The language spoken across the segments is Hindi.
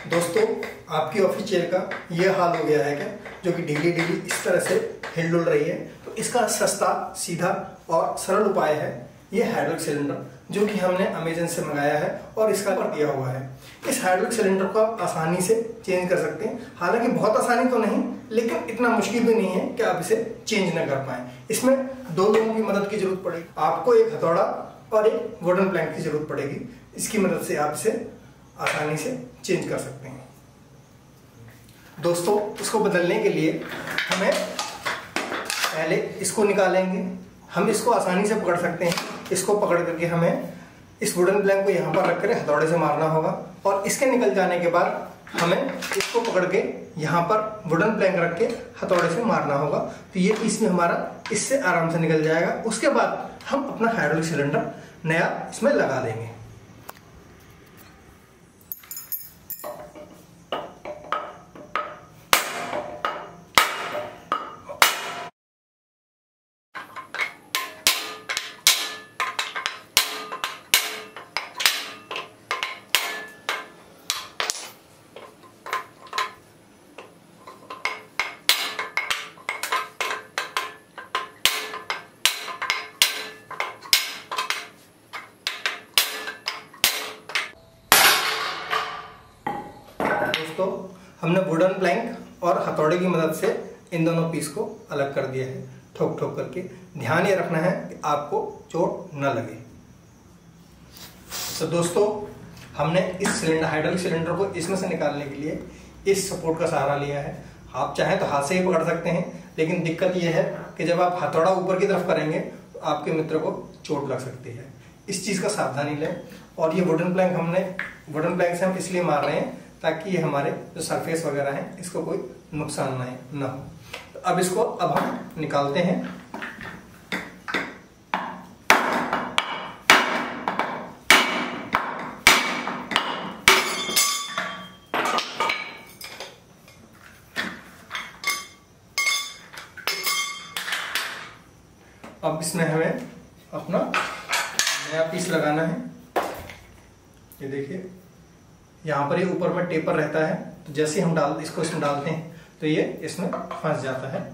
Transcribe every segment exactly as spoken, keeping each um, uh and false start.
दोस्तों, आपकी ऑफिस चेयर का ये हाल हो गया है क्या, जो कि डेली डेली इस तरह से हिल डुल रही है। तो इसका सस्ता, सीधा और सरल उपाय है ये हाइड्रोलिक सिलेंडर, जो कि हमने अमेजन से मंगाया है और इसका पर दिया हुआ है। इस हाइड्रोलिक सिलेंडर को आप आसानी से चेंज कर सकते हैं। हालांकि बहुत आसानी तो नहीं, लेकिन इतना मुश्किल भी नहीं है कि आप इसे चेंज न कर पाए। इसमें दो लोगों की मदद की जरूरत पड़ेगी। आपको एक हथौड़ा और एक वुडन प्लैंक की जरूरत पड़ेगी। इसकी मदद से आप इसे आसानी से चेंज कर सकते हैं। दोस्तों, इसको बदलने के लिए हमें पहले इसको निकालेंगे। हम इसको आसानी से पकड़ सकते हैं। इसको पकड़ करके हमें इस वुडन प्लैंक को यहाँ पर रखकर हथौड़े से मारना होगा, और इसके निकल जाने के बाद हमें इसको पकड़ के यहाँ पर वुडन प्लैंक रख के हथौड़े से मारना होगा। तो ये पीस भी हमारा इससे आराम से निकल जाएगा। उसके बाद हम अपना हाइड्रोलिक सिलेंडर नया इसमें लगा देंगे। दोस्तों, हमने वुडन प्लैंक और हथौड़े की मदद से इन दोनों पीस को अलग कर दिया है, ठोक ठोक करके। ध्यान ये रखना है कि आपको चोट न लगे। तो दोस्तों, हमने इस सिलेंडर हाइड्रोलिक सिलेंडर को इसमें से निकालने के लिए इस सपोर्ट का सहारा लिया है। आप चाहें तो हाथ से ही पकड़ सकते हैं, लेकिन दिक्कत यह है कि जब आप हथौड़ा ऊपर की तरफ करेंगे तो आपके मित्र को चोट लग सकती है। इस चीज़ का सावधानी लें। और ये वुडन प्लैंक हमने वुडन प्लैंक से हम इसलिए मार रहे हैं ताकि ये हमारे जो सरफेस वगैरह है इसको कोई नुकसान न हो। तो अब इसको अब हम निकालते हैं। अब इसमें हमें अपना नया पीस लगाना है। ये देखिए, यहाँ पर ये ऊपर में टेपर रहता है, तो जैसे हम डाल इसको इसमें डालते हैं तो ये इसमें फंस जाता है।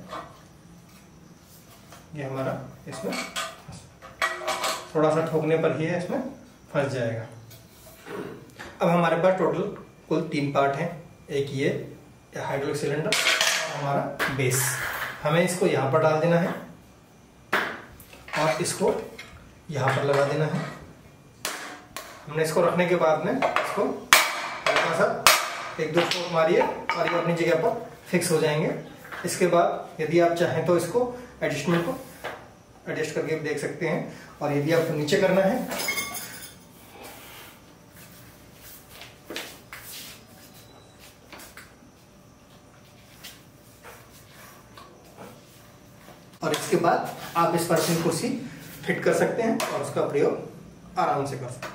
ये हमारा इसमें थोड़ा सा ठोकने पर ही है इसमें फंस जाएगा। अब हमारे पास टोटल कुल तीन पार्ट हैं। एक ये हाइड्रोलिक सिलेंडर और हमारा बेस। हमें इसको यहाँ पर डाल देना है और इसको यहाँ पर लगा देना है। हमने इसको रखने के बाद में इसको हल्का सा एक दो ठोक मारिए और ये अपनी जगह पर फिक्स हो जाएंगे। इसके बाद यदि आप चाहें तो इसको एडजस्टमेंट को एडजस्ट करके देख सकते हैं। और यदि आपको नीचे करना है और इसके बाद आप इस पर अपनी कुर्सी फिट कर सकते हैं और उसका प्रयोग आराम से कर सकते हैं।